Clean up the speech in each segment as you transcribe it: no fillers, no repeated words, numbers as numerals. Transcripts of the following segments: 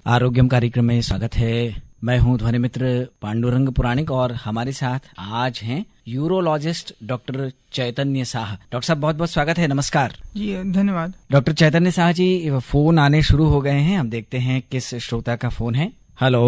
आरोग्यम कार्यक्रम में स्वागत है। मैं हूं ध्वनि मित्र पांडुरंग पुराणिक और हमारे साथ आज हैं urologist doctor Chaitanya Shah. Doctor साहब बहुत बहुत स्वागत है, नमस्कार। जी धन्यवाद। डॉक्टर चैतन्य शाह जी, फोन आने शुरू हो गए हैं, हम देखते हैं किस श्रोता का फोन है। हेलो।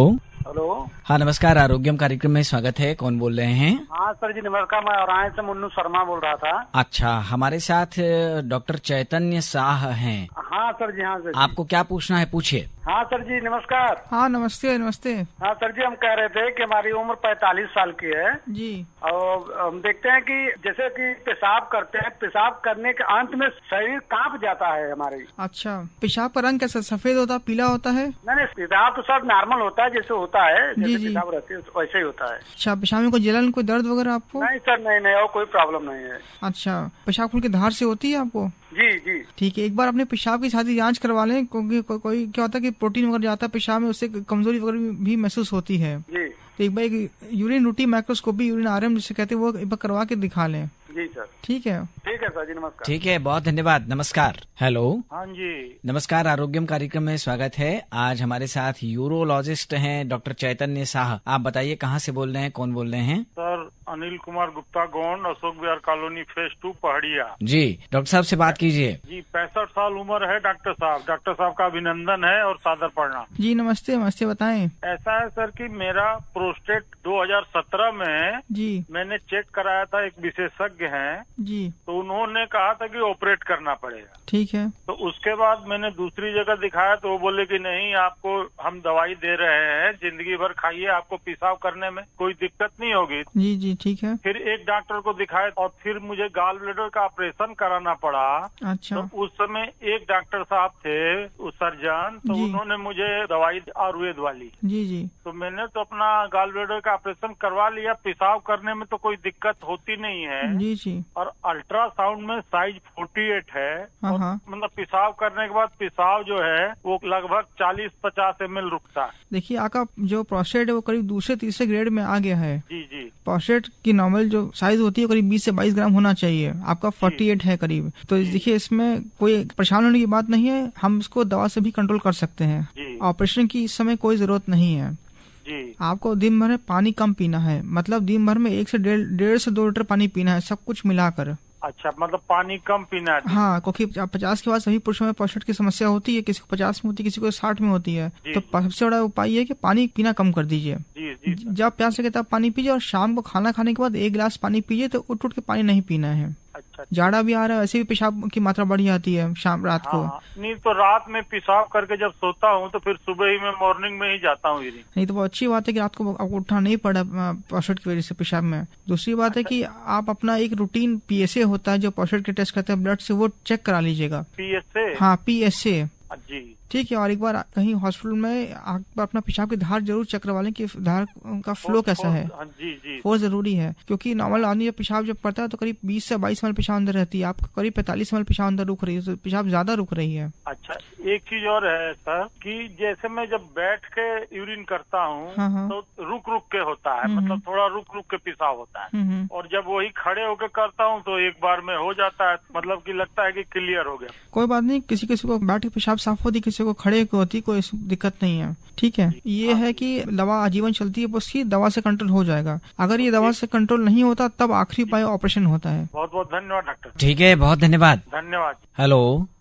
हाँ नमस्कार, आरोग्यम कार्यक्रम में स्वागत है। कौन बोल रहे हैं? हाँ सर जी नमस्कार, मैं औरांय से मुन्नू शर्मा बोल रहा था। अच्छा, हमारे साथ डॉक्टर चैतन्य शाह हैं। हाँ सर जी। हाँ सर जी। आपको क्या पूछना है, पूछिए। हाँ सर जी नमस्कार। हाँ नमस्ते नमस्ते। हाँ सर जी, हम कह रहे थे कि हमारी उम्र 45 साल की है जी, और हम देखते हैं कि जैसे कि पेशाब करते हैं, पेशाब करने के अंत में शरीर कांप जाता है हमारी। अच्छा, पेशाब का रंग कैसा, सफेद होता, पीला होता है? नहीं, पेशाब तो सब नॉर्मल होता है, जैसे होता है, जैसे जी। पेशाब रहती है वैसे ही होता है। अच्छा, पेशाब में कोई जलन, कोई दर्द वगैरह आपको? नहीं सर, नहीं और कोई प्रॉब्लम नहीं है। अच्छा, पेशाब खुल के धार से होती है आपको? जी जी ठीक है, एक बार अपने पेशाब की साथ ही जांच करवा लें, क्योंकि कोई क्या होता है कि प्रोटीन वगैरह जाता है पेशाब में, उससे कमजोरी वगैरह भी महसूस होती है। जी। तो एक बार एक urine routine microscopy, urine RM जिसे कहते हैं, वो एक बार करवा के दिखा लें। जी सर। ठीक है सर जी नमस्कार। ठीक है, बहुत धन्यवाद, नमस्कार। हेलो। हाँ जी नमस्कार, आरोग्यम कार्यक्रम में स्वागत है। आज हमारे साथ यूरोलॉजिस्ट हैं डॉक्टर चैतन्य शाह। आप बताइए कहाँ से बोल रहे हैं, कौन बोल रहे हैं? Sir Anil Kumar Gupta Gond, Ashok Vihar colony phase 2 Paharia. जी, डॉक्टर साहब से बात कीजिए। जी 65 साल उम्र है डॉक्टर साहब। डॉक्टर साहब का अभिनंदन है और सादर प्रणाम। जी नमस्ते नमस्ते, बताएं। ऐसा है सर कि मेरा प्रोस्टेट 2017 में जी मैंने चेक कराया था, एक विशेषज्ञ हैं, जी। तो उन्होंने कहा था कि ऑपरेट करना पड़ेगा। ठीक है। तो उसके बाद मैंने दूसरी जगह दिखाया तो वो बोले कि नहीं, आपको हम दवाई दे रहे हैं, जिंदगी भर खाइए, आपको पेशाब करने में कोई दिक्कत नहीं होगी। जी जी ठीक है। फिर एक डॉक्टर को दिखाया और फिर मुझे गॉल ब्लैडर का ऑपरेशन कराना पड़ा। अच्छा। तो उस समय एक डॉक्टर साहब थे, उस सर्जन, तो उन्होंने मुझे दवाई आयुर्वेद वाली। जी जी। तो मैंने तो अपना गॉल ब्लैडर का ऑपरेशन करवा लिया, पेशाब करने में तो कोई दिक्कत होती नहीं है। जी जी। और अल्ट्रासाउंड में साइज 48 है। और हाँ। मतलब पेशाब करने के बाद पेशाब जो है वो लगभग 40-50 ml रुकता है। देखिए, आपका जो प्रोस्टेट है वो करीब दूसरे तीसरे ग्रेड में आ गया है। जी जी। प्रोस्टेट की नॉर्मल जो साइज होती है करीब 20 से 22 ग्राम होना चाहिए, आपका 48 है करीब। तो देखिए, इसमें कोई परेशान होने की बात नहीं है, हम इसको दवा से भी कंट्रोल कर सकते हैं। ऑपरेशन की इस समय कोई जरूरत नहीं है। जी। आपको दिन भर में पानी कम पीना है, मतलब दिन भर में 1 से 1.5 से 2 लीटर पानी पीना है, सब कुछ मिलाकर। अच्छा, मतलब पानी कम पीना है। हाँ, क्योंकि 50 के बाद सभी पुरुषों में प्रोस्टेट की समस्या होती है, किसी को 50 में होती है, किसी को 60 में होती है। तो सबसे बड़ा उपाय है कि पानी पीना कम कर दीजिए। जब प्यास लगे तब पानी पीजिए, और शाम को खाना खाने के बाद 1 गिलास पानी पीजिए। तो उठ के पानी नहीं पीना है। अच्छा। जाड़ा भी आ रहा है, वैसे भी पेशाब की मात्रा बढ़ जाती है रात को। नहीं तो रात में पेशाब करके जब सोता हूँ तो फिर सुबह ही मैं मॉर्निंग में ही जाता हूँ। नहीं तो वो अच्छी बात है कि रात को आपको उठना नहीं पड़ा प्रोस्टेट की वजह से पेशाब में। दूसरी बात है कि आप अपना एक रूटीन PSA होता है जो प्रोस्टेट के टेस्ट करते हैं ब्लड से, वो चेक करा लीजिएगा। PSA? हाँ, PSA। जी ठीक है। और एक बार कहीं हॉस्पिटल में आप अपना पेशाब की धार जरूर चेक करवा लें कि धार का फ्लो कैसा है। जी जी। वो जरूरी है, क्योंकि नॉर्मल आदमी जब पेशाब जब पड़ता है तो करीब 20 से 22 ml पेशाब अंदर रहती है, आपको करीब 45 ml पेशाब अंदर रुक रही है, तो पेशाब ज्यादा रुक रही है। अच्छा, एक चीज और है सर कि जैसे मैं जब बैठ के यूरिन करता हूँ तो रुक रुक के होता है, मतलब थोड़ा रुक रुक के पेशाब होता है। और जब वही खड़े होके करता हूँ तो एक बार में हो जाता है, मतलब कि लगता है कि क्लियर हो गया। कोई बात नहीं, किसी किसी को बैठ के पेशाब साफ होती, किसी को खड़े होती, कोई दिक्कत नहीं है। ठीक है। ये है कि दवा आजीवन चलती है, उसकी दवा से कंट्रोल हो जाएगा। अगर ये दवा से कंट्रोल नहीं होता तब आखिरी उपाय ऑपरेशन होता है। बहुत बहुत धन्यवाद डॉक्टर। ठीक है, बहुत धन्यवाद। धन्यवाद। हेलो।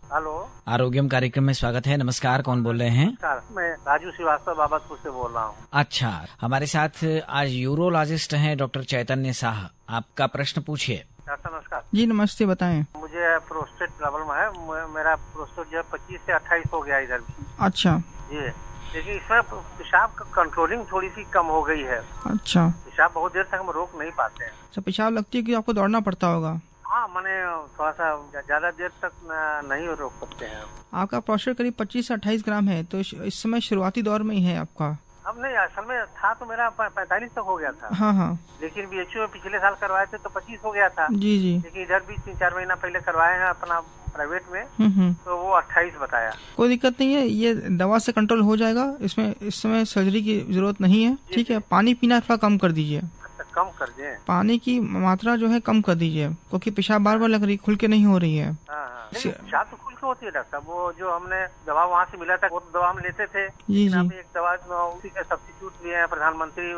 आरोग्यम कार्यक्रम में स्वागत है, नमस्कार। कौन बोल रहे हैं? मैं राजू श्रीवास्तव बाबतपुर से बोल रहा हूँ। अच्छा, हमारे साथ आज यूरोलॉजिस्ट हैं डॉक्टर चैतन्य शाह। आपका प्रश्न पूछिए। नमस्कार जी नमस्ते, बताएं। मुझे प्रोस्टेट प्रॉब्लम है, मेरा प्रोस्टेट जो है 25 से 28 हो गया इधर। अच्छा जी, लेकिन इसमें पेशाब का कंट्रोलिंग थोड़ी सी कम हो गई है। अच्छा। पेशाब बहुत देर तक हम रोक नहीं पाते हैं। अच्छा, पेशाब लगती है कि आपको दौड़ना पड़ता होगा? हाँ, मैंने थोड़ा सा ज्यादा देर तक नहीं रोक सकते हैं। आपका प्रोस्टेट करीब 25 से 28 ग्राम है, तो इस समय शुरुआती दौर में ही है आपका। अब नहीं, असल में था तो मेरा 45 तक हो गया था। हाँ। लेकिन BHU में पिछले साल करवाए थे तो 25 हो गया था। जी जी। लेकिन इधर भी 3-4 महीना पहले करवाए हैं अपना प्राइवेट में, तो वो 28 बताया। कोई दिक्कत नहीं है, ये दवा से कंट्रोल हो जाएगा। इसमें इस समय सर्जरी की जरूरत नहीं है। ठीक है। पानी पीना थोड़ा कम कर दीजिए। कम कर दें? पानी की मात्रा जो है कम कर दीजिए, क्योंकि पेशाब बार बार लग रही, खुल के नहीं हो रही है। पेशाब तो खुल के होती है डॉक्टर साहब। वो जो हमने दवा वहाँ से मिला था वो तो दवा हम लेते थे। जी जी। एक दवा उसी का सब्स्टिट्यूट लिए हैं, प्रधानमंत्री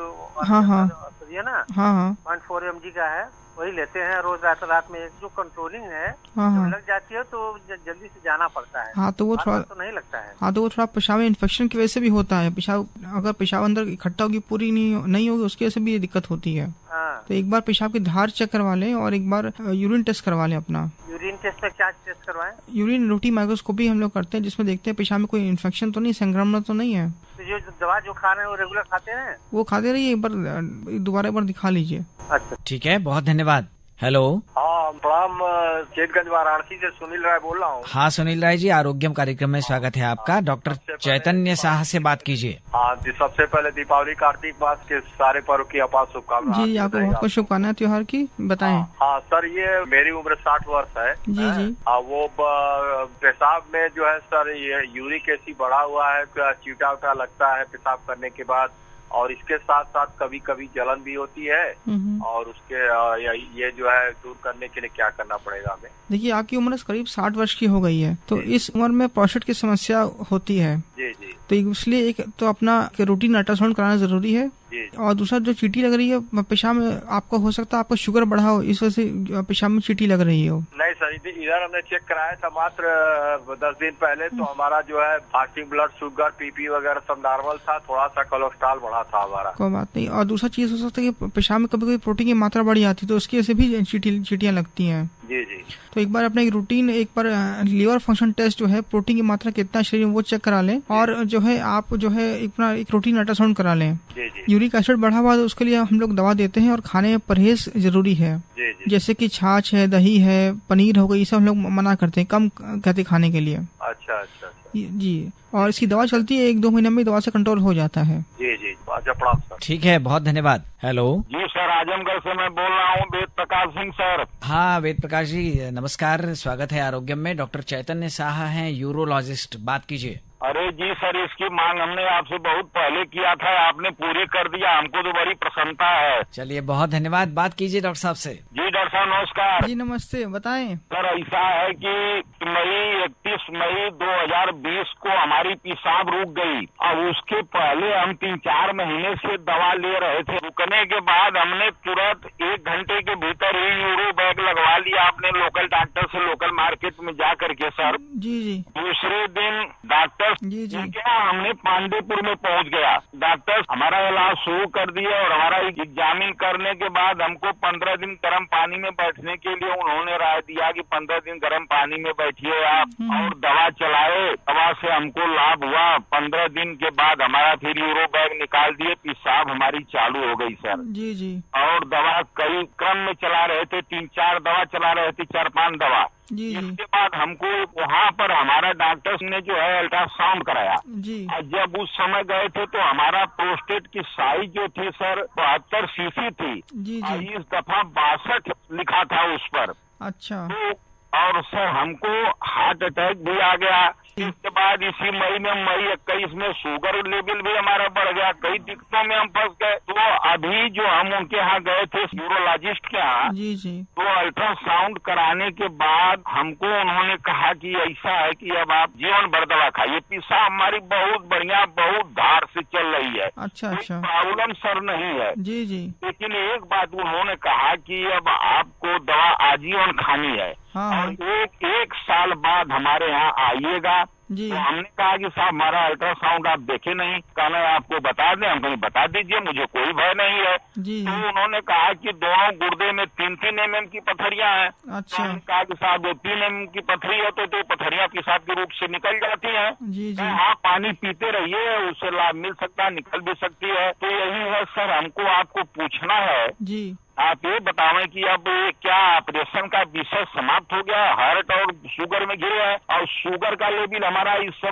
है ना, 0.4 mg का है, वही लेते हैं रोज रात में। जो कंट्रोलिंग है जो लग जाती है तो जल्दी से जाना पड़ता है। हाँ तो वो थोड़ा तो नहीं लगता है। हाँ तो वो थोड़ा पेशाब में इन्फेक्शन की वजह से भी होता है। पेशाब अगर पेशाब अंदर इकट्ठा होगी पूरी नहीं होगी उसकी वजह से भी ये दिक्कत होती है। तो एक बार पेशाब की धार चेक करवा लें और एक बार यूरिन टेस्ट करवा लें अपना। यूरिन टेस्ट में क्या टेस्ट करवाएं? यूरिन रोटी माइक्रोस्कोपी हम लोग करते हैं जिसमें देखते हैं पेशाब में कोई इन्फेक्शन तो नहीं, संक्रमण तो नहीं है। तो जो दवा जो खा रहे हैं वो रेगुलर खाते हैं? वो खाते रहिए, एक बार दोबारा एक बार दिखा लीजिए। अच्छा ठीक है, बहुत धन्यवाद। हेलो। हाँ प्रणाम, चेतगंज वाराणसी से सुनील राय बोल रहा हूँ। हाँ सुनील राय जी, आरोग्यम कार्यक्रम में स्वागत है आपका। डॉक्टर चैतन्य साह से बात कीजिए। हाँ सबसे पहले दीपावली कार्तिक मास के सारे पर्व की अपार शुभकामनाएं। जी आपको बहुत बहुत शुभकामनाएं त्योहार की, बताएं। हाँ सर, ये मेरी उम्र 60 वर्ष है। जी जी। वो पेशाब में जो है सर ये यूरिक एसिड बढ़ा हुआ है, चीटा उटा लगता है पेशाब करने के बाद, और इसके साथ साथ कभी कभी जलन भी होती है। और उसके ये जो है दूर करने के लिए क्या करना पड़ेगा हमें? देखिए आपकी उम्र करीब 60 वर्ष की हो गई है, तो इस उम्र में प्रोस्टेट की समस्या होती है। जी जी। तो इसलिए एक तो अपना रूटीन अल्ट्रासाउंड कराना जरूरी है। और दूसरा जो चीटी लग रही है पेशाब में, आपको हो सकता है आपको शुगर बढ़ा हो, इस वजह से पेशाब में चीटी लग रही हो। नहीं सर, इधर हमने चेक कराया था मात्र 10 दिन पहले, तो हमारा जो है फास्टिंग ब्लड शुगर पीपी वगैरह सब नॉर्मल था, थोड़ा सा कोलेस्ट्रॉल बढ़ा था हमारा। कोई बात नहीं। और दूसरा चीज हो सकता है कि पेशाब में कभी कभी प्रोटीन की मात्रा बढ़ जाती है, तो उसकी वजह से भी चीटियाँ लगती हैं। जी जी। तो एक बार अपना एक रूटीन, एक बार लीवर फंक्शन टेस्ट जो है, प्रोटीन की मात्रा कितना शरीर में वो चेक करा लें, और जो है आप जो है अपना एक रूटीन अल्ट्रासाउंड करा लें। जी जी। यूरिक एसिड बढ़ा हुआ तो उसके लिए हम लोग दवा देते हैं, और खाने में परहेज जरूरी है। जी जी। जैसे कि छाछ है, दही है, पनीर हो गई, ये सब हम लोग मना करते हैं, कम कहते खाने के लिए। अच्छा अच्छा जी। और इसकी दवा चलती है, 1-2 महीने में दवा से कंट्रोल हो जाता है। जी जी। अच्छा प्रणाम सर। ठीक है, बहुत धन्यवाद। हेलो जी सर, आजमगढ़ से मैं बोल रहा हूँ, वेद प्रकाश सिंह सर। हाँ वेद प्रकाश जी, नमस्कार, स्वागत है आरोग्यम में। डॉक्टर चैतन्य साहा हैं, यूरोलॉजिस्ट, बात कीजिए। अरे जी सर, इसकी मांग हमने आपसे बहुत पहले किया था, आपने पूरी कर दिया, हमको तो बड़ी प्रसन्नता है। चलिए बहुत धन्यवाद, बात कीजिए डॉक्टर साहब से। जी डॉक्टर साहब नमस्कार। जी नमस्ते, बताएं। सर ऐसा है कि 31 मई 2020 को हमारी पेशाब रुक गई, और उसके पहले हम 3-4 महीने से दवा ले रहे थे। रुकने के बाद हमने तुरंत 1 घंटे के भीतर ही यूरो बैग लगवा लिया अपने लोकल डॉक्टर से, लोकल मार्केट में जा करके सर। जी जी। दूसरे दिन डॉक्टर जी जी। क्या हमने पांडेपुर में पहुंच गया, डॉक्टर हमारा इलाज शुरू कर दिया, और हमारा एग्जामिन करने के बाद हमको 15 दिन गर्म पानी में बैठने के लिए उन्होंने राय दिया कि 15 दिन गर्म पानी में बैठिए आप, और दवा चलाए। दवा से हमको लाभ हुआ। 15 दिन के बाद हमारा फिर यूरो बैग निकाल दिए, पेशाब हमारी चालू हो गई सर। जी जी। और दवा कई क्रम में चला रहे थे, 3-4 दवा चला रहे थे, 4-5 दवा। जी जी। इसके बाद हमको वहाँ पर हमारा डॉक्टर ने जो है अल्ट्रासाउंड कराया जी। और जब उस समय गए थे तो हमारा प्रोस्टेट की साइज जो थी सर 72 सीसी थी। जी और जी। इस दफा 62 लिखा था उस पर। अच्छा। तो और सर हमको हार्ट अटैक भी आ गया। इसके बाद इसी मई 21 में शुगर लेवल भी हमारा बढ़ गया, कई दिक्कतों में हम फंस गए। तो अभी जो हम उनके यहाँ गए थे यूरोलॉजिस्ट के यहाँ, जी जी। तो अल्ट्रासाउंड कराने के बाद हमको उन्होंने कहा कि ऐसा है कि अब आप जीवन भर दवा खाइए, पेशाब हमारी बहुत बढ़िया, बहुत धार से चल रही है। अच्छा अच्छा। प्रॉब्लम सर नहीं है। जी जी। लेकिन एक बात उन्होंने कहा कि अब आपको दवा आजीवन खानी है। हाँ। और एक साल बाद हमारे यहाँ आइएगा। जी। तो हमने कहा कि साहब हमारा अल्ट्रासाउंड आप देखे नहीं, कहना आपको बता दें। हम कहीं बता दीजिए, मुझे कोई भय नहीं है। जी। तो उन्होंने कहा कि दोनों गुर्दे में 3-3 mm की पथरियां हैं। अच्छा। तो हमने कहा कि साहब वो 3 mm की पथरी है तो पथरियां पेशाब के रूप से निकल जाती हैं। जी जी। हाँ, पानी पीते रहिए, उससे लाभ मिल सकता है, निकल भी सकती है। तो यही है सर, हमको आपको पूछना है। जी। आप ये बतावें कि अब क्या ऑपरेशन का विषय समाप्त हो गया, हार्ट और शुगर में गिरे हैं, और शुगर का लेवल हमारा इस समय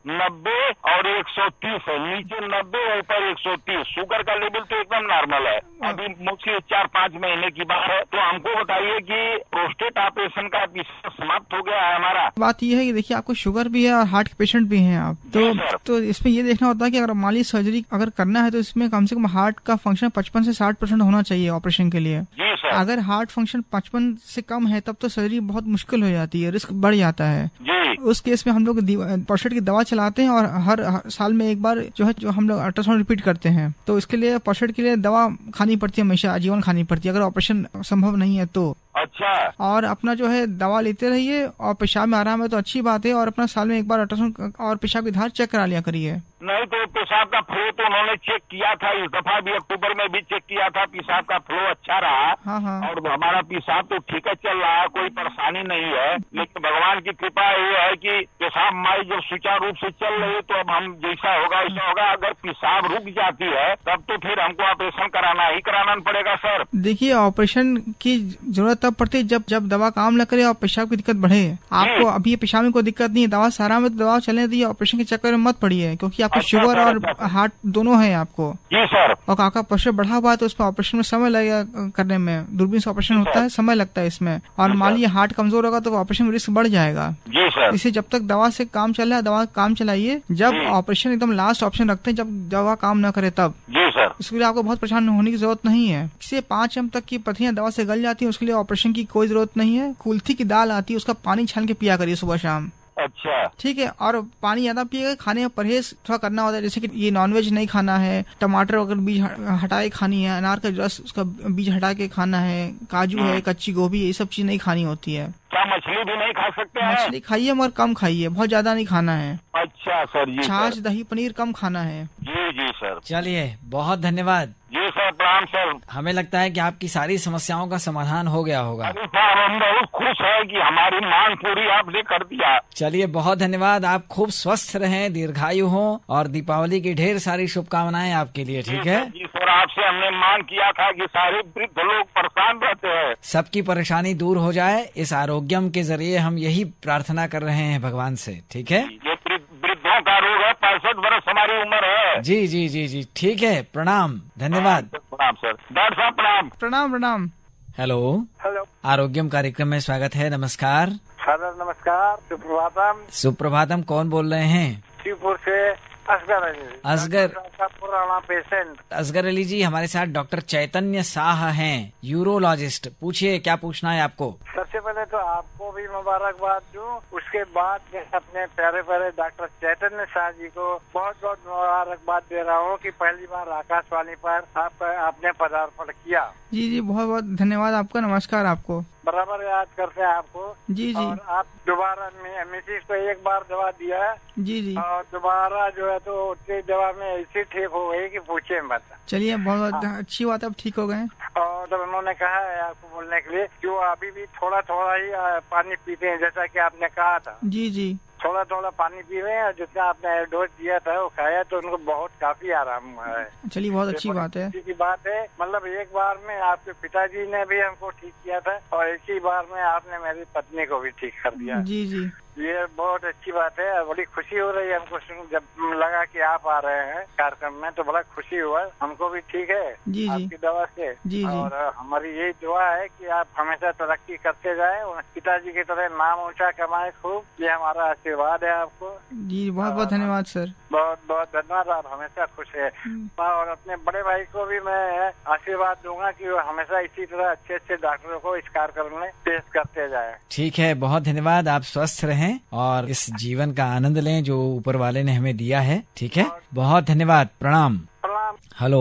90 और 130 है, नीचे 90 ऊपर 130। शुगर का लेवल तो एकदम नॉर्मल है। अभी मुख्य 4-5 महीने की बात है। तो हमको बताइए कि प्रोस्टेट ऑपरेशन का विषय समाप्त हो गया है हमारा। बात ये है कि देखिए आपको शुगर भी है और हार्ट के पेशेंट भी हैं आप, तो इसमें ये देखना होता है कि अगर मान लीजिए सर्जरी अगर करना है तो इसमें कम से कम हार्ट का फंक्शन 55 से 60% होना चाहिए ऑपरेशन के लिए। जी सर। अगर हार्ट फंक्शन 55 से कम है तब तो सर्जरी बहुत मुश्किल हो जाती है, रिस्क बढ़ जाता है। जी। उस केस में हम लोग प्रोस्टेट की दवा चलाते हैं और हर साल में एक बार जो हम लोग अल्ट्रासाउंड रिपीट करते हैं। तो इसके लिए प्रोस्टेट के लिए दवा खानी पड़ती है, हमेशा आजीवन खानी पड़ती है अगर ऑपरेशन संभव नहीं है तो। अच्छा। और अपना जो है दवा लेते रहिए और पेशाब में आराम है तो अच्छी बात है। और अपना साल में एक बार अल्ट्रासाउंड और पेशाब की धार चेक करा लिया करिए। नहीं तो पेशाब का फ्लो तो उन्होंने चेक किया था, इस दफा भी अक्टूबर में भी चेक किया था, पेशाब का फ्लो अच्छा रहा। हाँ। और हमारा पेशाब तो ठीक है चल रहा है, कोई परेशानी नहीं है। लेकिन भगवान की कृपा ये है कि पेशाब माई जब सुचारू रूप से चल रही है तो अब हम जैसा होगा वैसा होगा। अगर पेशाब रुक जाती है तब तो फिर हमको ऑपरेशन कराना पड़ेगा सर। देखिए ऑपरेशन की जरूरत तब पड़ती है जब दवा काम न करे और पेशाब की दिक्कत बढ़े। आपको अभी पेशाब में कोई दिक्कत नहीं है, दवा सारा में दवा चलने दी, ऑपरेशन के चक्कर में मत पड़िए क्योंकि आपको शुगर और हार्ट दोनों है आपको। जी सर। और काका प्रेशर बढ़ा हुआ है तो उसमें ऑपरेशन में समय लगेगा करने में, दूरबीन से ऑपरेशन होता है, समय लगता है इसमें। और मान लीजिए हार्ट कमजोर होगा तो ऑपरेशन में रिस्क बढ़ जाएगा। जी सर। इसे जब तक दवा से काम चल रहा है दवा काम चलाइए, जब ऑपरेशन एकदम लास्ट ऑप्शन रखते हैं जब दवा काम न करे तब। जी सर। इसके लिए आपको बहुत परेशान होने की जरूरत नहीं है। इसे 5 mm तक की पत्तियां दवा से गल जाती है, उसके लिए ऑपरेशन की कोई जरूरत नहीं है। कुल्थी की दाल आती है उसका पानी छान के पिया करिए सुबह शाम। अच्छा ठीक है। और पानी ज्यादा पिएगा, खाने में परहेज थोड़ा करना होता है, जैसे कि ये नॉनवेज नहीं खाना है, टमाटर अगर बीज हटा के खानी है, अनार का रस उसका बीज हटा के खाना है, काजू है, कच्ची गोभी, ये सब चीज नहीं खानी होती है। क्या मछली भी नहीं खा सकते हैं? मछली खाइए मगर कम खाइए, बहुत ज्यादा नहीं खाना है। अच्छा सर। जी। छाछ दही पनीर कम खाना है। जी सर। चलिए बहुत धन्यवाद। जी सर प्रणाम सर। हमें लगता है कि आपकी सारी समस्याओं का समाधान हो गया होगा। अरे सर हम बहुत खुश है कि हमारी मांग पूरी आपने कर दिया। चलिए बहुत धन्यवाद। आप खूब स्वस्थ रहें, दीर्घायु हो और दीपावली की ढेर सारी शुभकामनाएं आपके लिए। ठीक है जी सर। आपसे हमने मांग किया था कि सारे वृद्ध लोग परेशान रहते हैं, सबकी परेशानी दूर हो जाए, इस आरोग्यम के जरिए हम यही प्रार्थना कर रहे हैं भगवान से। ठीक है। ये वृद्धों का रोग है, 65 वर्ष हमारी उम्र है। जी जी जी जी ठीक है। प्रणाम, धन्यवाद। प्रणाम सर। डॉक्टर साहब प्रणाम। प्रणाम प्रणाम। हेलो। आरोग्यम कार्यक्रम में स्वागत है। नमस्कार सर। नमस्कार। सुप्रभातम। सुप्रभातम। कौन बोल रहे हैं? शिवपुर से असगर अली। असगर का पुराना पेशेंट। असगर अली जी हमारे साथ डॉक्टर चैतन्य शाह हैं, यूरोलॉजिस्ट। पूछिए क्या पूछना है आपको। सबसे पहले तो आपको भी मुबारकबाद दूं, उसके बाद मैं अपने प्यारे प्यारे डॉक्टर चैतन्य शाह जी को बहुत बहुत मुबारकबाद दे रहा हूँ कि पहली बार आकाशवाणी पर आपने पदार्पण किया। जी बहुत बहुत धन्यवाद आपका। नमस्कार आपको। बराबर याद करते हैं आपको। जी। और आप दोबारा मिसिस को एक बार दवा दिया है। जी। और दोबारा जो है तो उतनी दवा में ऐसी ठीक हो गई कि पूछे मत। चलिए बहुत अच्छी बात है, अब ठीक हो गए। और तो उन्होंने कहा है आपको बोलने के लिए कि वो अभी भी थोड़ा थोड़ा ही पानी पीते हैं, जैसा कि आपने कहा था। जी। थोड़ा थोड़ा पानी पी रहे हैं और जितना आपने डोज दिया था वो खाया तो उनको बहुत काफी आराम हुआ है। चलिए बहुत अच्छी बात है। की बात है, मतलब एक बार में आपके पिताजी ने भी हमको ठीक किया था और एक ही बार में आपने मेरी पत्नी को भी ठीक कर दिया। जी। ये बहुत अच्छी बात है। बड़ी खुशी हो रही है हमको जब लगा कि आप आ रहे हैं कार्यक्रम में, तो बड़ा खुशी हुआ हमको भी। ठीक है जी आपकी दवा से। जी। और हमारी यही दुआ है कि आप हमेशा तरक्की करते जाए, पिताजी की तरह नाम ऊंचा कमाए खूब, ये हमारा आशीर्वाद है आपको। जी बहुत बहुत धन्यवाद सर। बहुत बहुत धन्यवाद। आप हमेशा खुश है। और अपने बड़े भाई को भी मैं आशीर्वाद दूंगा कि वो हमेशा इसी तरह अच्छे अच्छे डॉक्टरों को इस कार्यक्रम में पेश करते जाए। ठीक है, बहुत धन्यवाद। आप स्वस्थ रहें और इस जीवन का आनंद लें जो ऊपर वाले ने हमें दिया है। ठीक है, बहुत धन्यवाद। प्रणाम। हेलो।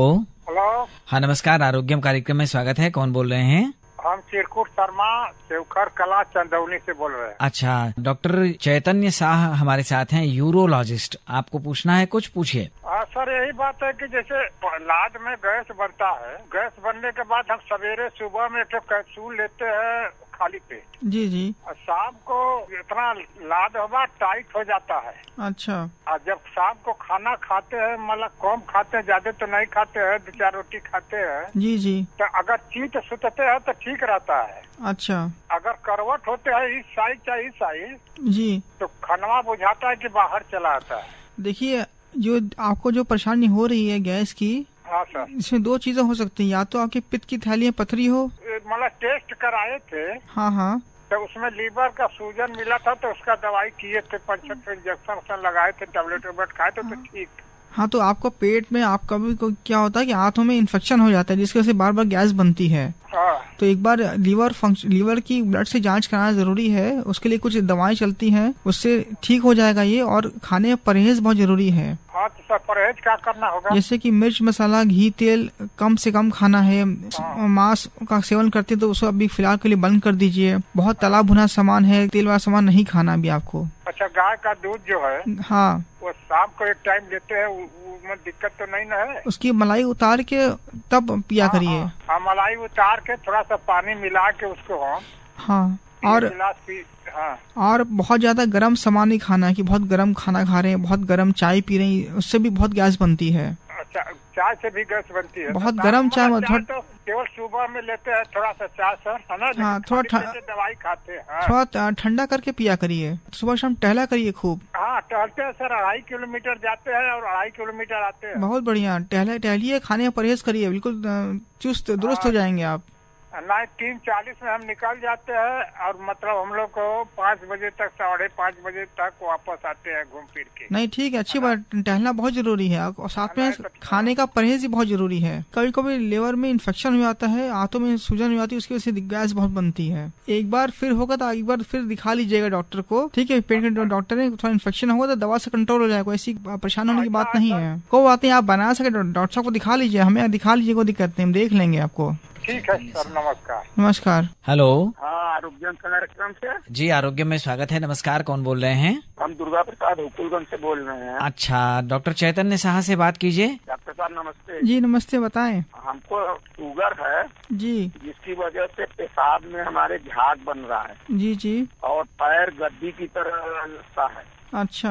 हाँ नमस्कार। आरोग्यम कार्यक्रम में स्वागत है। कौन बोल रहे हैं? हम चिरकुट शर्मा सेवकर कला चंदौली से बोल रहे हैं। अच्छा, डॉक्टर चैतन्य शाह हमारे साथ हैं, यूरोलॉजिस्ट। आपको पूछना है कुछ? पूछिए। सर यही बात है कि जैसे लाद में गैस बनता है, गैस बनने के बाद हम सवेरे सुबह में एक कैप्सूल लेते हैं खाली पेट। जी जी। और शाम को इतना लाद होगा टाइट हो जाता है। अच्छा। और जब शाम को खाना खाते हैं, मतलब कम खाते हैं, ज्यादा तो नहीं खाते हैं, 2-4 रोटी खाते हैं। जी जी। तो अगर चीत सुतते हैं तो ठीक रहता है। अच्छा। अगर करवट होते हैं इस साइड चाहे इस साइड जी, तो खनवा बुझाता है कि बाहर चला आता है। देखिए, जो आपको जो परेशानी हो रही है गैस की, हाँ सर, इसमें 2 चीजें हो सकती हैं। या तो आपके पित्त की थैली में पथरी हो। मतलब टेस्ट कराए थे। हाँ हाँ। तो उसमें लीवर का सूजन मिला था, तो उसका दवाई किए थे, 5-6 इंजेक्शन लगाए थे, टेबलेट खाए थे, तो ठीक। हाँ, तो आपको पेट में आप कभी क्या होता है कि हाथों में इन्फेक्शन हो जाता है, जिसकी वजह से बार बार गैस बनती है। हाँ। तो एक बार लीवर की ब्लड से जांच कराना जरूरी है। उसके लिए कुछ दवाएं चलती हैं, उससे ठीक हो जाएगा ये। और खाने में परहेज बहुत जरूरी है। हाँ, तो सर परहेज क्या करना होगा? जैसे कि मिर्च, मसाला, घी, तेल कम से कम खाना है। मांस का सेवन करते तो उसको अभी फिलहाल के लिए बंद कर दीजिए। बहुत तला भुना सामान है, तेल वाला सामान नहीं खाना अभी आपको। अच्छा, गाय का दूध जो है, हाँ, वो शाम को एक टाइम देते हैं, उसमें दिक्कत तो नहीं ना है? उसकी मलाई उतार के तब पिया करिए। हाँ, मलाई उतार के थोड़ा सा पानी मिला के उसको हाँ। और हाँ। और बहुत ज्यादा गर्म सामान नहीं खाना है कि बहुत गर्म खाना खा रहे हैं, बहुत गर्म चाय पी रहे हैं, उससे भी बहुत गैस बनती है। अच्छा, चाय से भी गैस बनती है? बहुत गर्म चाय तो केवल सुबह में लेते हैं थोड़ा सा चाय सर, है ना? हाँ, थोड़ा दवाई खाते हैं। हाँ। थोड़ा ठंडा करके पिया करिए। सुबह शाम टहला करिए खूब। हाँ, टहलते हैं सर, 2.5 किलोमीटर जाते हैं और 2.5 किलोमीटर आते हैं। बहुत बढ़िया, टहलिए, खाने में परहेज करिए, बिल्कुल चुस्त दुरुस्त हो जाएंगे आप। नहीं, 3:40 में हम निकल जाते हैं और मतलब हम लोग को 5 बजे तक, 5:30 बजे तक वापस आते हैं घूम फिर के। नहीं, ठीक है, अच्छी बात। टहलना बहुत जरूरी है और साथ में खाने का परहेज भी बहुत जरूरी है। कभी कभी लिवर में इन्फेक्शन हो जाता है, आंतों में सूजन हो जाती है, उसकी वजह से गैस बहुत बनती है। एक बार फिर होगा तो एक बार फिर दिखा लीजिएगा डॉक्टर को, ठीक है? पेट के डॉक्टर ने थोड़ा इन्फेक्शन होगा तो दवा से कंट्रोल हो जाएगा, ऐसी परेशान होने की बात नहीं है। कोई बात नहीं, आप बना सके डॉक्टर साहब को दिखा लीजिए, हमें दिखा लीजिए, कोई दिक्कत नहीं, हम देख लेंगे आपको। ठीक है सर, नमस्कार। नमस्कार। हेलो। हाँ, आरोग्य कार्यक्रम से। जी, आरोग्य में स्वागत है। नमस्कार, कौन बोल रहे हैं? हम दुर्गा प्रसाद हुकुलगंज से बोल रहे हैं। अच्छा, डॉक्टर चैतन्य साहा से बात कीजिए। डॉक्टर साहब नमस्ते। जी नमस्ते, बताएं। हमको शुगर है जी, जिसकी वजह से पेशाब में हमारे झाग बन रहा है। जी जी। और पैर गद्दी की तरह लगता है। अच्छा,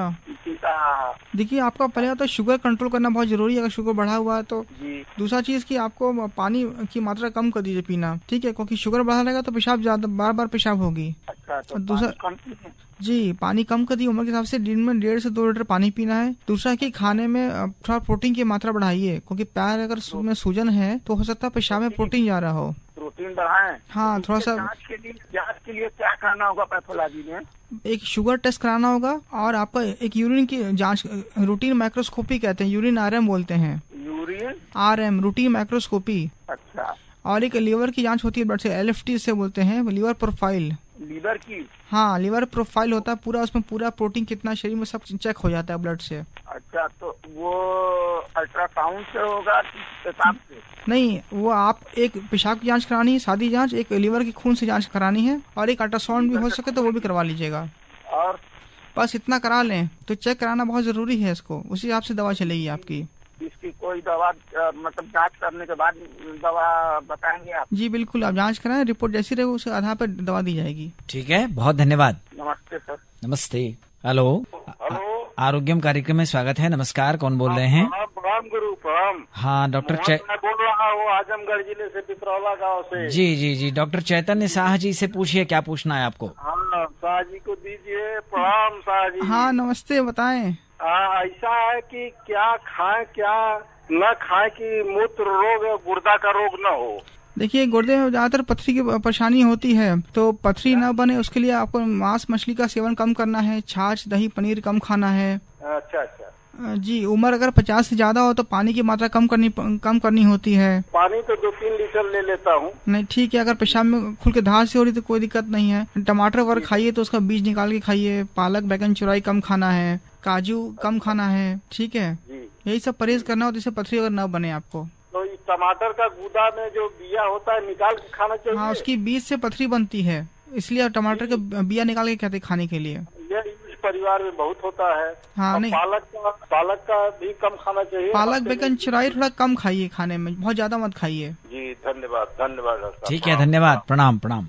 देखिए, आपका पहले तो शुगर कंट्रोल करना बहुत जरूरी है, अगर शुगर बढ़ा हुआ है तो। जी। दूसरा चीज कि आपको पानी की मात्रा कम कर दीजिए पीना, ठीक है? क्योंकि शुगर बढ़ा रहेगा तो पेशाब ज्यादा बार बार पेशाब होगी। अच्छा, तो दूसरा जी, पानी कम कर दिए। उम्र के हिसाब से दिन में 1.5 से 2 लीटर पानी पीना है। दूसरा कि खाने में थोड़ा प्रोटीन की मात्रा बढ़ाइए, क्योंकि पैर अगर में सूजन है तो हो सकता है पेशाब में प्रोटीन जा रहा हो। प्रोटीन बढ़ाएं। हाँ, थोड़ा सा। जांच के लिए क्या करना होगा पैथोलॉजी में? एक शुगर टेस्ट कराना होगा और आपका एक यूरिन की जांच, रूटीन माइक्रोस्कोपी कहते हैं, यूरिन RM बोलते हैं। Urine RM, routine microscopy. अच्छा। और एक लीवर की जांच होती है ब्लड से, LFT से बोलते हैं, लीवर प्रोफाइल। लीवर की? हाँ, लीवर प्रोफाइल होता है पूरा, उसमें पूरा प्रोटीन कितना शरीर में सब चेक हो जाता है ब्लड से। अच्छा, तो वो अल्ट्रासाउंड से होगा कि पेशाब से? नहीं, वो आप एक पेशाब की जांच करानी है, सादी जांच, एक लीवर की खून से जांच करानी है, और एक अल्ट्रासाउंड भी हो सके तो वो भी करवा लीजिएगा। और बस इतना करा लें तो चेक कराना बहुत जरूरी है इसको, उसी हिसाब से दवा चलेगी आपकी। इसकी कोई दवा मतलब जांच करने के बाद दवा बताएंगे आप? जी बिल्कुल, आप जांच कराएं, रिपोर्ट जैसी रहेगी उसके आधार पर दवा दी जाएगी। ठीक है, बहुत धन्यवाद। नमस्ते सर। नमस्ते। हेलो। आरोग्यम कार्यक्रम में स्वागत है। नमस्कार, कौन बोल रहे हैं? प्रणाम गुरु, प्रणाम। हाँ, डॉक्टर मैं बोल रहा हूँ आजमगढ़ जिले से, पिपरौला गांव से। जी जी जी, डॉक्टर चैतन्य साहा जी से पूछिए, क्या पूछना है आपको? हाँ, शाह जी को दीजिए। प्रणाम शाह जी। हाँ नमस्ते, बताएं। ऐसा है कि क्या खाएं क्या न खाएं कि मूत्र रोग, गुर्दा का रोग न हो? देखिए, गुर्दे में ज्यादातर पथरी की परेशानी होती है, तो पथरी न बने उसके लिए आपको मांस मछली का सेवन कम करना है, छाछ दही पनीर कम खाना है। अच्छा अच्छा। जी, उम्र अगर 50 से ज्यादा हो तो पानी की मात्रा कम करनी होती है। पानी तो 2-3 लीटर ले लेता हूँ। नहीं, ठीक है, अगर पेशाब में खुल के धार से हो रही तो कोई दिक्कत नहीं है। टमाटर वगैरह खाइए तो उसका बीज निकाल के खाइए। पालक बैगन चुराई कम खाना है, काजू कम खाना है, ठीक है? यही सब परहेज करना हो जिससे पथरी अगर न बने आपको। तो इस टमाटर का गूदा में जो बिया होता है निकाल के खाना चाहिए? हाँ, उसकी बीज से पथरी बनती है, इसलिए टमाटर के बिया निकाल के कहते खाने के लिए। इस परिवार में बहुत होता है। हाँ, नहीं, पालक का भी कम खाना चाहिए। पालक बैगन चुराई थोड़ा कम खाइए, खाने में बहुत ज्यादा मत खाइए। जी धन्यवाद, धन्यवाद। ठीक है, धन्यवाद, प्रणाम प्रणाम।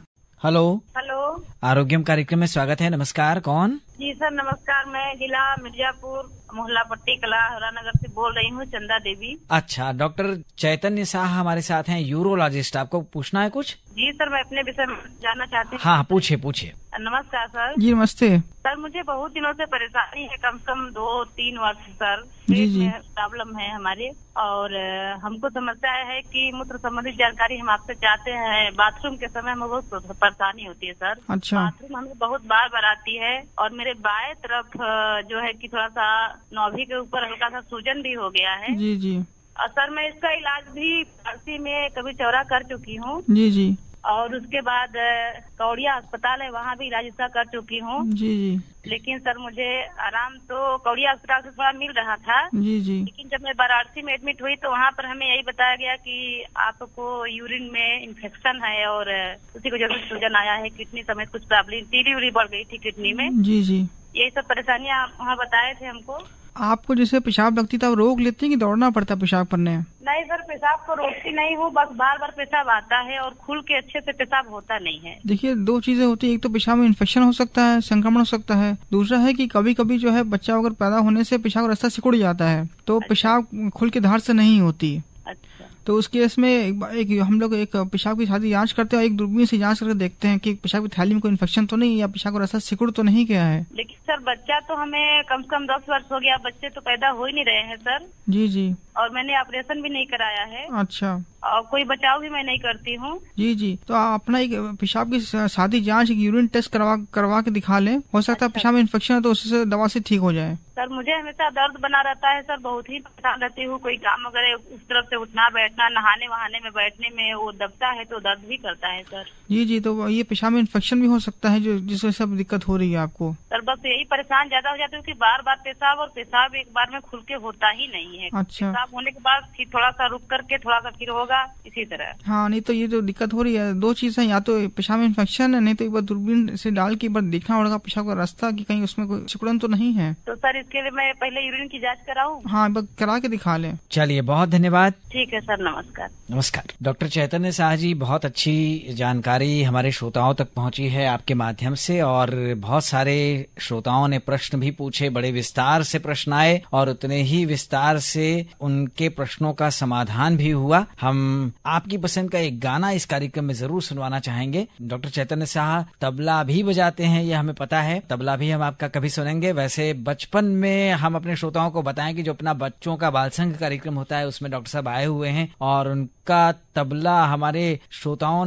हेलो। हेलो, आरोग्यम कार्यक्रम में स्वागत है। नमस्कार, कौन? जी सर नमस्कार, मैं जिला मिर्जापुर मोहल्ला पट्टी कला हरानगर से बोल रही हूँ, चंदा देवी। अच्छा, डॉक्टर चैतन्य शाह हमारे साथ हैं, यूरोलॉजिस्ट। आपको पूछना है कुछ? जी सर, मैं अपने विषय में जानना चाहती हूँ। हाँ, पूछिए। नमस्कार सर। जी नमस्ते सर, मुझे बहुत दिनों से परेशानी है, कम से कम 2-3 वर्ष सर। जी प्रॉब्लम है हमारे, और हमको समस्या है कि मूत्र संबंधित जानकारी हम आपसे चाहते हैं। बाथरूम के समय हमें बहुत परेशानी होती है सर। अच्छा। बाथरूम हमें बहुत बार आती है, और मेरे बाएं तरफ जो है कि थोड़ा सा नाभि के ऊपर हल्का सा सूजन भी हो गया है। जी। और सर मैं इसका इलाज भी फारसी में कभी चौरा कर चुकी हूँ। जी। और उसके बाद कौड़िया अस्पताल है, वहाँ भी इलाज इसका कर चुकी हूँ। जी। लेकिन सर मुझे आराम तो कौड़िया अस्पताल से थोड़ा मिल रहा था। जी। लेकिन जब मैं वाराणसी में एडमिट हुई तो वहाँ पर हमें यही बताया गया कि आपको यूरिन में इन्फेक्शन है, और उसी को जरूर सूजन आया है। किडनी समेत कुछ प्रॉब्लम, तीली बढ़ गई थी किडनी में। जी। यही सब परेशानियाँ वहाँ बताए थे हमको। आपको जैसे पेशाब लगती था, रोक लेती है कि दौड़ना पड़ता पेशाब करने? नहीं सर, पेशाब को रोकती नहीं हूँ, बस बार पेशाब आता है और खुल के अच्छे से पेशाब होता नहीं है। देखिए, 2 चीजें होती है, एक तो पेशाब में इन्फेक्शन हो सकता है, संक्रमण हो सकता है। दूसरा है कि कभी कभी जो है बच्चा अगर पैदा होने से पेशाब का रास्ता सिकुड़ जाता है तो पेशाब खुल के धार से नहीं होती। अच्छा। तो उस केस में एक हम लोग एक पेशाब की सादी जांच करते हैं और एक दूरबीन से जांच करके देखते हैं कि पेशाब की थैली में कोई इन्फेक्शन तो नहीं, या पेशाब का रास्ता सिकुड़ तो नहीं गया है। लेकिन सर बच्चा तो हमें कम से कम 10 वर्ष हो गया, बच्चे तो पैदा हो ही नहीं रहे हैं सर। जी। और मैंने ऑपरेशन भी नहीं कराया है। अच्छा। और कोई बचाव भी मैं नहीं करती हूँ। जी। तो आप अपना एक पेशाब की सादी जांच, एक यूरिन टेस्ट करवा के दिखा लें। हो सकता है पेशाब में इन्फेक्शन है तो उससे दवा से ठीक हो जाए। सर मुझे हमेशा दर्द बना रहता है सर, बहुत ही परेशान रहती हूँ। कोई काम अगर उस तरफ से उठना बैठना, नहाने वहाने में बैठने में वो दबता है तो दर्द भी करता है सर। जी। तो ये पेशाब में इन्फेक्शन भी हो सकता है जिससे सब दिक्कत हो रही है आपको। सर बस यही परेशान ज्यादा हो जाती हूँ कि बार पेशाब, और पेशाब एक बार में खुल के होता ही नहीं है। अच्छा। पेशाब होने के बाद फिर थोड़ा सा रुक करके थोड़ा सा फिर होगा, इसी तरह। हाँ, नहीं तो ये जो दिक्कत हो रही है 2 चीज है, या तो पेशाब में इन्फेक्शन है, नहीं तो एक बार दूरबीन से डाल के एक बार देखना पड़ेगा पेशाब का रास्ता कि कहीं उसमें कोई सिकुड़न तो नहीं है। तो सर इसके लिए मैं पहले यूरिन की जांच कराऊं? हाँ, एक बार करा के दिखा लें। चलिए, बहुत धन्यवाद। ठीक है सर, नमस्कार। नमस्कार। डॉक्टर चैतन्य शाह जी, बहुत अच्छी जानकारी हमारे श्रोताओं तक पहुंची है आपके माध्यम से, और बहुत सारे श्रोताओं ने प्रश्न भी पूछे, बड़े विस्तार से प्रश्न आए और उतने ही विस्तार से उनके प्रश्नों का समाधान भी हुआ। हम आपकी पसंद का एक गाना इस कार्यक्रम में जरूर सुनवाना चाहेंगे। डॉक्टर चैतन्य शाह तबला भी बजाते हैं, ये हमें पता है, तबला भी हम आपका कभी सुनेंगे। वैसे बचपन में हम अपने श्रोताओं को बताएं कि जो अपना बच्चों का बाल संघ कार्यक्रम होता है उसमें डॉक्टर साहब आए हुए हैं, और उनका तबला हमारे श्रोताओं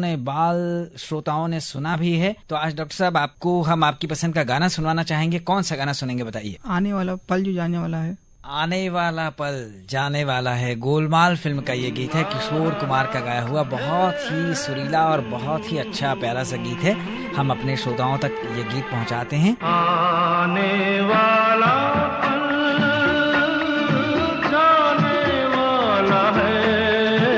ने सुना भी है। तो आज डॉक्टर साहब आपको हम आपकी पसंद का गाना सुनवाना चाहेंगे। कौन सा गाना सुनेंगे बताइए? आने वाला पल जो जाने वाला है। आने वाला पल जाने वाला है, गोलमाल फिल्म का ये गीत है, किशोर कुमार का गाया हुआ। बहुत ही सुरीला और बहुत ही अच्छा प्यारा सा गीत है। हम अपने श्रोताओं तक ये गीत पहुंचाते हैं। आने वाला पल जाने वाला है,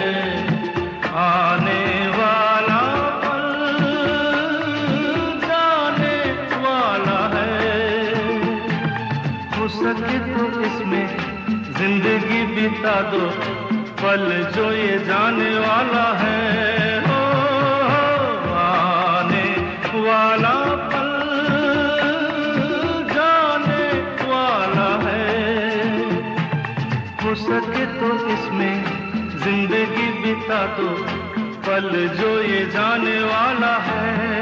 आने वाला पल जाने वाला है। हो सके तो इसमें जिंदगी बिता दो, पल जो ये जाने वाला है। हो आने वाला पल जाने वाला है। हो सके तो इसमें जिंदगी बिता दो, पल जो ये जाने वाला है।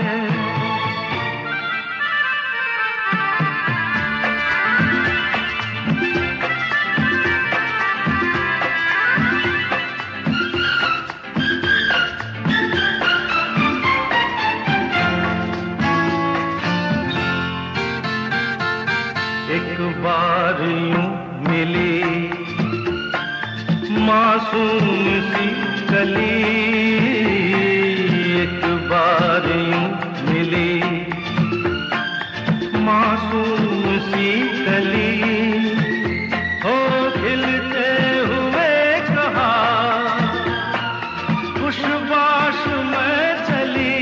एक बार यूं मिली मासूम सी कली, एक बार यूं मिली मासूम सी कली। हो खिलते हुए कहा खुशबाश में चली,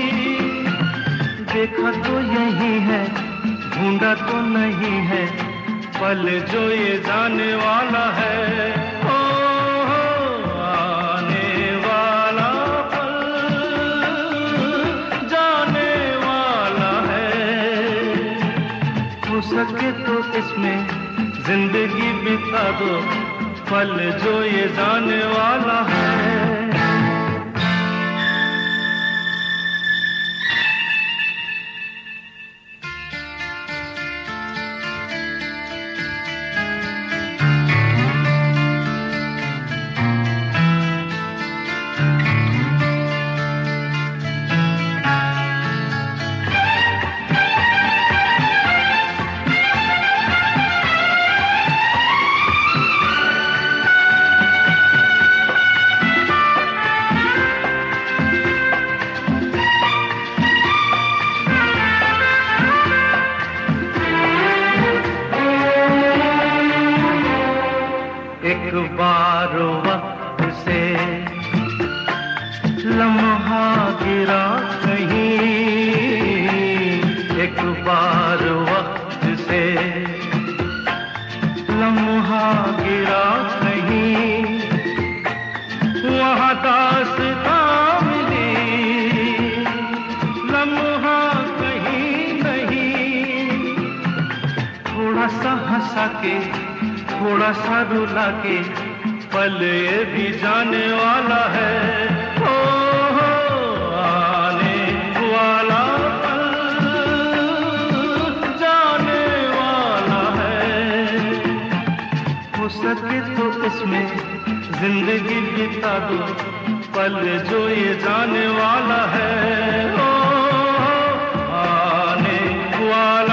देखा तो यही है ढूंढा तो नहीं है, पल जो ये जाने वाला है। ओ आने वाला पल हो सके तो इसमें जिंदगी बिता दो, पल जो ये जाने वाला है। एक बार वक्त से लम्हा गिरा कहीं, एक बार वक्त से लम्हा गिरा कहीं, वहाँ दास्तां मिली, लम्हा कहीं नहीं। थोड़ा सा हंसा के थोड़ा सा रुला के पल ये भी जाने वाला है। हो आने वाला पल जाने वाला है। हो सके तो इसमें जिंदगी बिता दो, पल जो ये जाने वाला है। हो आने वाला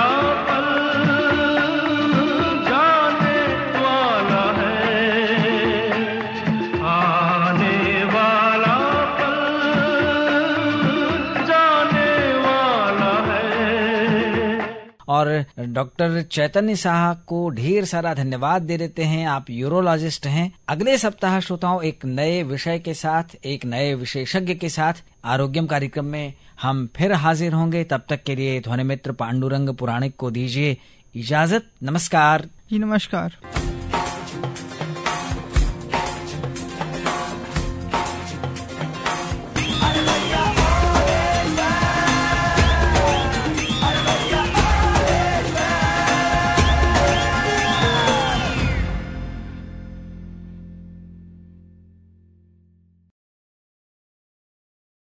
और डॉक्टर चैतन्य साहा को ढेर सारा धन्यवाद दे देते हैं। आप यूरोलॉजिस्ट हैं। अगले सप्ताह श्रोताओं एक नए विषय के साथ, एक नए विशेषज्ञ के साथ आरोग्यम कार्यक्रम में हम फिर हाजिर होंगे। तब तक के लिए ध्वनि मित्र पांडुरंग पुराणिक को दीजिए इजाजत। नमस्कार। जी नमस्कार।